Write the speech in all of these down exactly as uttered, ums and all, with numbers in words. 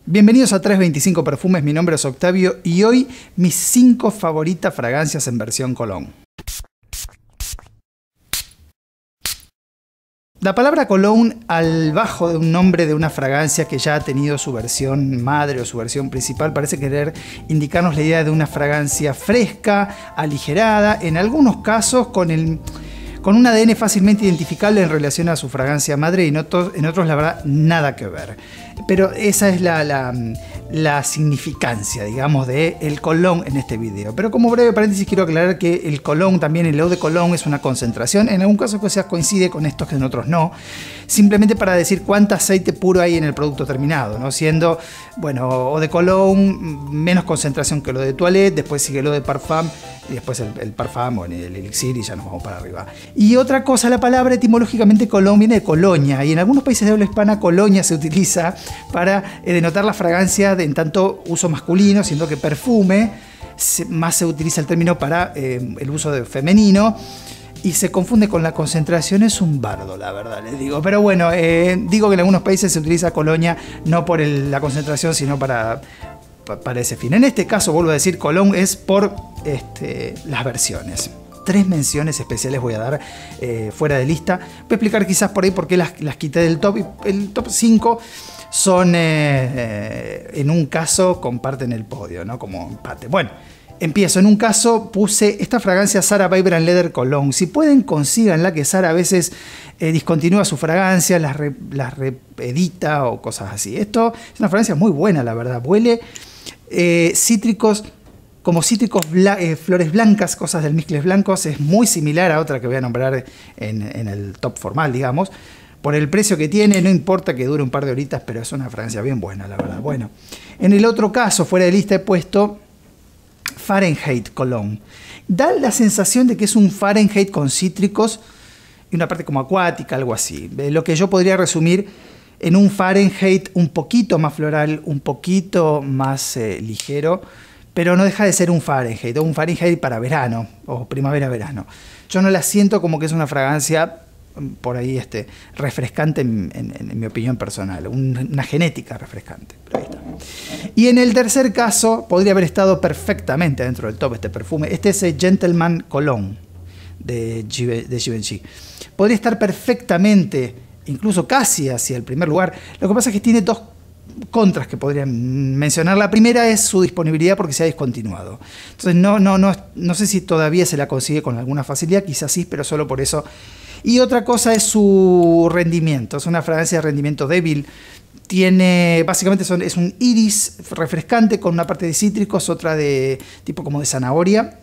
Bienvenidos a trescientos veinticinco Perfumes, mi nombre es Octavio y hoy mis cinco favoritas fragancias en versión cologne. La palabra cologne al bajo de un nombre de una fragancia que ya ha tenido su versión madre o su versión principal parece querer indicarnos la idea de una fragancia fresca, aligerada, en algunos casos con el... con un A D N fácilmente identificable en relación a su fragancia madre y en otros, en otros la verdad nada que ver. Pero esa es la, la, la significancia, digamos, de el cologne en este video. Pero como breve paréntesis quiero aclarar que el cologne también, el eau de cologne es una concentración. En algún caso quizás coincide con estos que en otros no. Simplemente para decir cuánto aceite puro hay en el producto terminado, ¿no? Siendo, bueno, eau de cologne, menos concentración que lo de toilette, después sigue lo de parfum y después el, el parfum o el elixir y ya nos vamos para arriba. Y otra cosa, la palabra etimológicamente cologne viene de colonia y en algunos países de habla hispana colonia se utiliza para eh, denotar la fragancia de, en tanto uso masculino, siendo que perfume se, más se utiliza el término para eh, el uso de femenino y se confunde con la concentración. Es un bardo, la verdad, les digo. Pero bueno, eh, digo que en algunos países se utiliza colonia no por el, la concentración, sino para, para ese fin. En este caso, vuelvo a decir, cologne es por este, las versiones. Tres menciones especiales voy a dar eh, fuera de lista. Voy a explicar quizás por ahí por qué las, las quité del top. El top cinco son, eh, eh, en un caso, comparten el podio, ¿no? Como empate. Bueno, empiezo. En un caso puse esta fragancia Zara Vibrant Leather Cologne. Si pueden, consíganla, que Zara a veces eh, discontinúa su fragancia, las, re, las reedita o cosas así. Esto es una fragancia muy buena, la verdad. Huele eh, cítricos, como cítricos, bla, eh, flores blancas, cosas del mezcles blancos. Es muy similar a otra que voy a nombrar en, en el top formal, digamos. Por el precio que tiene, no importa que dure un par de horitas, pero es una fragancia bien buena, la verdad. Bueno, en el otro caso, fuera de lista, he puesto Fahrenheit Cologne. Da la sensación de que es un Fahrenheit con cítricos y una parte como acuática, algo así. Lo que yo podría resumir en un Fahrenheit un poquito más floral, un poquito más eh, ligero, pero no deja de ser un Fahrenheit, o un Fahrenheit para verano, o primavera-verano. Yo no la siento como que es una fragancia por ahí este, refrescante en, en, en mi opinión personal, un, una genética refrescante. Pero ahí está. Y en el tercer caso, podría haber estado perfectamente dentro del top este perfume. Este es el Gentleman Cologne de, de Givenchy. Podría estar perfectamente, incluso casi hacia el primer lugar. Lo que pasa es que tiene dos contras que podrían mencionar. La primera es su disponibilidad porque se ha discontinuado. Entonces no, no, no, no sé si todavía se la consigue con alguna facilidad, quizás sí, pero solo por eso. Y otra cosa es su rendimiento. Es una fragancia de rendimiento débil. Tiene, básicamente son, es un iris refrescante con una parte de cítricos, otra de tipo como de zanahoria.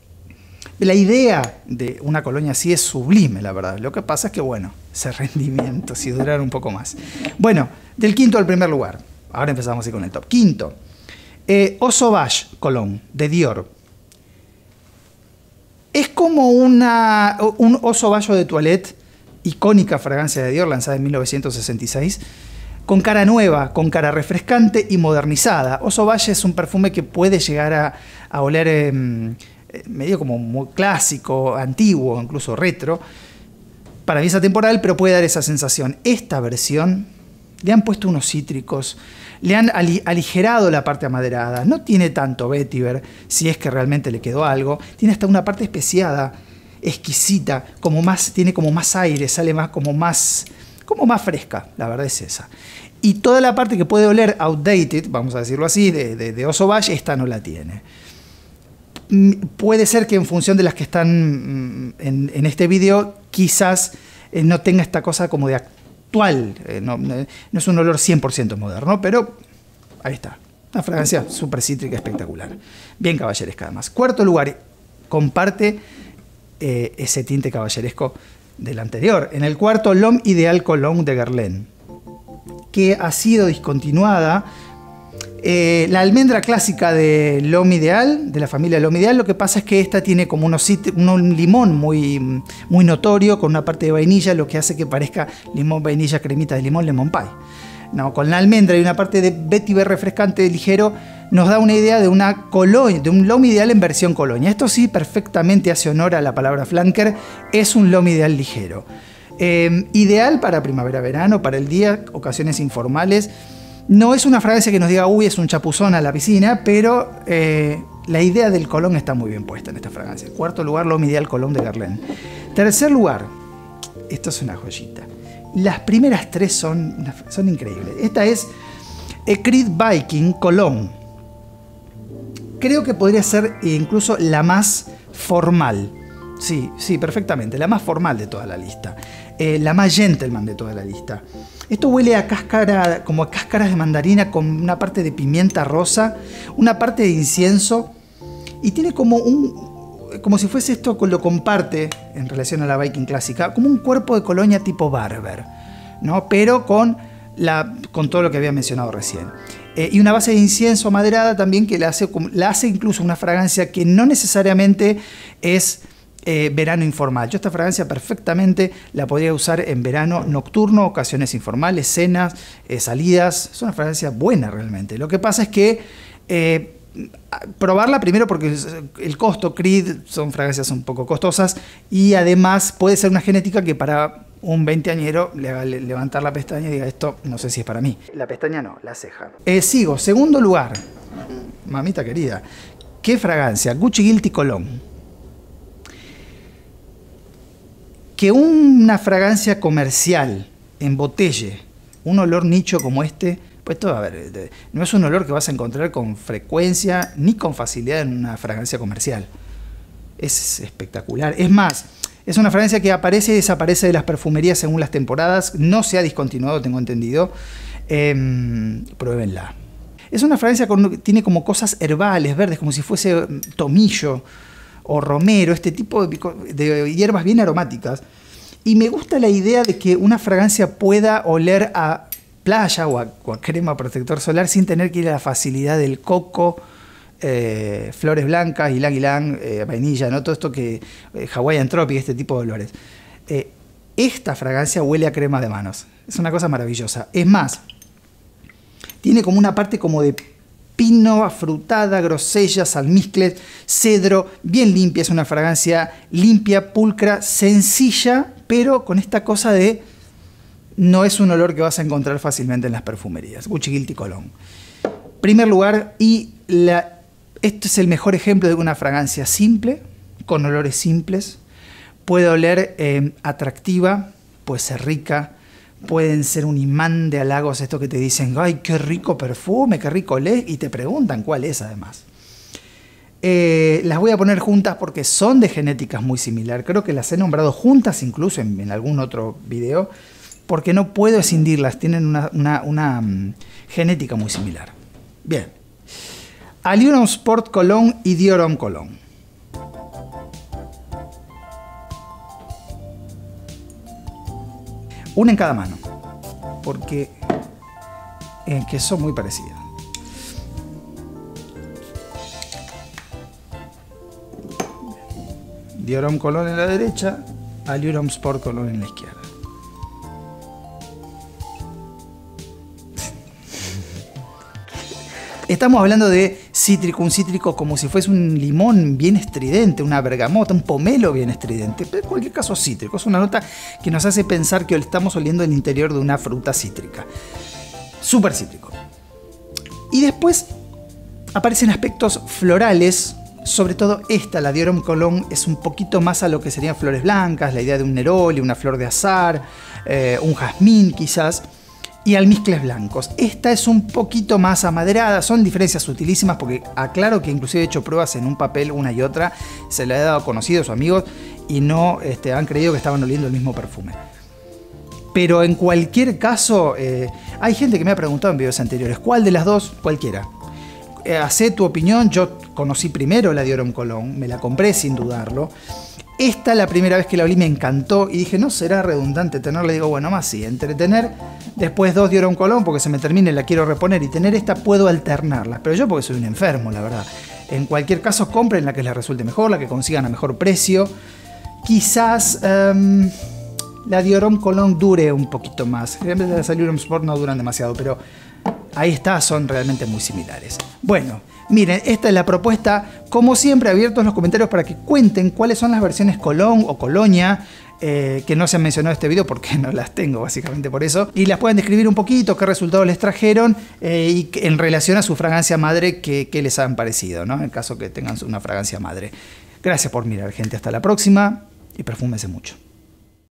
La idea de una colonia así es sublime, la verdad. Lo que pasa es que, bueno, ese rendimiento, si durara un poco más. Bueno, del quinto al primer lugar. Ahora empezamos así con el top. Quinto, eh, Eau Sauvage Cologne, de Dior. Es como una, un Eau Sauvage de toilette, icónica fragancia de Dior, lanzada en mil novecientos sesenta y seis, con cara nueva, con cara refrescante y modernizada. Eau Sauvage es un perfume que puede llegar a, a oler eh, medio como muy clásico, antiguo, incluso retro. Para mí es atemporal, pero puede dar esa sensación. Esta versión le han puesto unos cítricos, le han aligerado la parte amaderada. No tiene tanto vetiver, si es que realmente le quedó algo. Tiene hasta una parte especiada, exquisita, como más, tiene como más aire, sale más como más, como más fresca. La verdad es esa. Y toda la parte que puede oler outdated, vamos a decirlo así, de, de, de Eau Sauvage, esta no la tiene. Puede ser que en función de las que están en, en este video, quizás eh, no tenga esta cosa como de actual. Eh, no, no, no es un olor cien por ciento moderno, pero ahí está. Una fragancia súper cítrica, espectacular. Bien caballeresca además. Cuarto lugar, comparte eh, ese tinte caballeresco del anterior. En el cuarto, L'Homme Ideal Cologne de Guerlain, que ha sido discontinuada. Eh, la almendra clásica de L'Homme Ideal, de la familia L'Homme Ideal, lo que pasa es que esta tiene como unos un limón muy, muy notorio, con una parte de vainilla, lo que hace que parezca limón, vainilla, cremita de limón, lemon pie. No, con la almendra y una parte de vetiver refrescante ligero, nos da una idea de una colonia, de un L'Homme Ideal en versión colonia. Esto sí, perfectamente hace honor a la palabra flanker, es un L'Homme Ideal ligero. Eh, ideal para primavera-verano, para el día, ocasiones informales. No es una fragancia que nos diga, uy, es un chapuzón a la piscina, pero eh, la idea del cologne está muy bien puesta en esta fragancia. Cuarto lugar, L'Homme Ideal Cologne de Guerlain. Tercer lugar, esto es una joyita. Las primeras tres son, son increíbles. Esta es Creed Viking Cologne. Creo que podría ser incluso la más formal. Sí, sí, perfectamente. La más formal de toda la lista. Eh, la más gentleman de toda la lista. Esto huele a cáscara, como a cáscaras de mandarina con una parte de pimienta rosa, una parte de incienso y tiene como un, como si fuese esto, lo comparte en relación a la Viking clásica, como un cuerpo de colonia tipo Barber, ¿no? Pero con, la, con todo lo que había mencionado recién. Eh, y una base de incienso maderada también que la hace, la hace incluso una fragancia que no necesariamente es Eh, verano informal. Yo esta fragancia perfectamente la podría usar en verano nocturno, ocasiones informales, cenas, eh, salidas. Es una fragancia buena realmente. Lo que pasa es que eh, probarla primero porque el costo, Creed, son fragancias un poco costosas y además puede ser una genética que para un veinteañero le haga levantar la pestaña y diga, esto no sé si es para mí. La pestaña no, la ceja. Eh, sigo, segundo lugar. Mamita querida. ¿Qué fragancia? Gucci Guilty Cologne. Que una fragancia comercial embotelle un olor nicho como este, pues todo, a ver, no es un olor que vas a encontrar con frecuencia ni con facilidad en una fragancia comercial. Es espectacular. Es más, es una fragancia que aparece y desaparece de las perfumerías según las temporadas. No se ha discontinuado, tengo entendido. Eh, pruébenla. Es una fragancia que tiene como cosas herbales, verdes, como si fuese tomillo o romero, este tipo de, de hierbas bien aromáticas. Y me gusta la idea de que una fragancia pueda oler a playa o a, o a crema protector solar sin tener que ir a la facilidad del coco, eh, flores blancas, ylang ylang, eh, vainilla, ¿no? Todo esto que eh, Hawaiian Tropic, este tipo de olores. Eh, esta fragancia huele a crema de manos. Es una cosa maravillosa. Es más, tiene como una parte como de pino, afrutada, grosellas, almizcles, cedro, bien limpia. Es una fragancia limpia, pulcra, sencilla, pero con esta cosa de no es un olor que vas a encontrar fácilmente en las perfumerías. Gucci Guilty Cologne. Primer lugar, y la, este es el mejor ejemplo de una fragancia simple, con olores simples. Puede oler eh, atractiva, puede ser rica, pueden ser un imán de halagos, esto que te dicen, ¡ay, qué rico perfume, qué rico olés! Y te preguntan cuál es además. Eh, las voy a poner juntas porque son de genéticas muy similar. Creo que las he nombrado juntas incluso en, en algún otro video, porque no puedo escindirlas, tienen una, una, una um, genética muy similar. Bien. Allure Homme Sport Cologne y Dior Homme Cologne. Una en cada mano, porque eh, que son muy parecidas. Dior Homme Cologne en la derecha, Allure Homme Sport Cologne en la izquierda. Estamos hablando de cítrico, un cítrico como si fuese un limón bien estridente, una bergamota, un pomelo bien estridente, pero en cualquier caso cítrico. Es una nota que nos hace pensar que estamos oliendo el interior de una fruta cítrica. Súper cítrico. Y después aparecen aspectos florales, sobre todo esta, la Dior Homme Cologne, es un poquito más a lo que serían flores blancas, la idea de un neroli, una flor de azahar, eh, un jazmín quizás, y almizcles blancos. Esta es un poquito más amaderada, son diferencias sutilísimas porque aclaro que inclusive he hecho pruebas en un papel una y otra, se la he dado a conocidos o amigos y no este, han creído que estaban oliendo el mismo perfume. Pero en cualquier caso, eh, hay gente que me ha preguntado en videos anteriores, ¿cuál de las dos? Cualquiera. Eh, hacé tu opinión, yo conocí primero la Dior Homme Cologne, me la compré sin dudarlo. Esta, la primera vez que la olí, me encantó y dije, no será redundante tenerla. Digo, bueno, más sí, entretener, después dos Dior Homme Cologne porque se me termine, la quiero reponer y tener esta, puedo alternarlas. Pero yo porque soy un enfermo, la verdad. En cualquier caso, compren la que les resulte mejor, la que consigan a mejor precio. Quizás um, la Dior Homme Cologne dure un poquito más. En vez de las Allure Homme Sport no duran demasiado, pero ahí está, son realmente muy similares. Bueno, miren, esta es la propuesta. Como siempre, abiertos los comentarios para que cuenten cuáles son las versiones Cologne o Colonia eh, que no se han mencionado en este video, porque no las tengo, básicamente por eso. Y las pueden describir un poquito, qué resultados les trajeron eh, y en relación a su fragancia madre, qué, qué les han parecido, ¿no? En el caso que tengan una fragancia madre. Gracias por mirar, gente. Hasta la próxima y perfúmense mucho.